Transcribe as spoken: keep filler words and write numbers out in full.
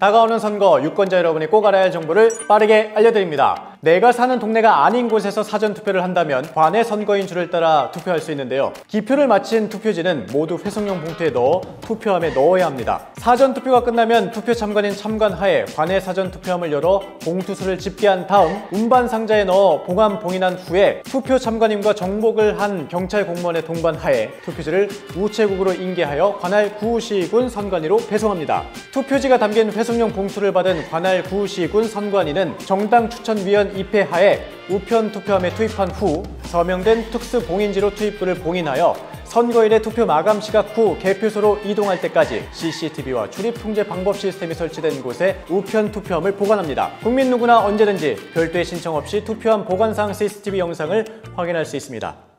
다가오는 선거, 유권자 여러분이 꼭 알아야 할 정보를 빠르게 알려드립니다. 내가 사는 동네가 아닌 곳에서 사전투표를 한다면 관내 선거인 줄을 따라 투표할 수 있는데요. 기표를 마친 투표지는 모두 회송용 봉투에 넣어 투표함에 넣어야 합니다. 사전투표가 끝나면 투표 참관인 참관하에 관내 사전투표함을 열어 봉투수를 집계한 다음 운반 상자에 넣어 봉함 봉인한 후에 투표 참관인과 정복을 한 경찰 공무원의 동반하에 투표지를 우체국으로 인계하여 관할 구시군 선관위로 배송합니다. 투표지가 담긴 회송용 봉투를 받은 관할 구시군 선관위는 정당 추천위원 입회하에 우편 투표함에 투입한 후 서명된 특수 봉인지로 투입부를 봉인하여 선거일의 투표 마감 시각 후 개표소로 이동할 때까지 씨씨티비와 출입 통제 방법 시스템이 설치된 곳에 우편 투표함을 보관합니다. 국민 누구나 언제든지 별도의 신청 없이 투표함 보관상 씨씨티비 영상을 확인할 수 있습니다.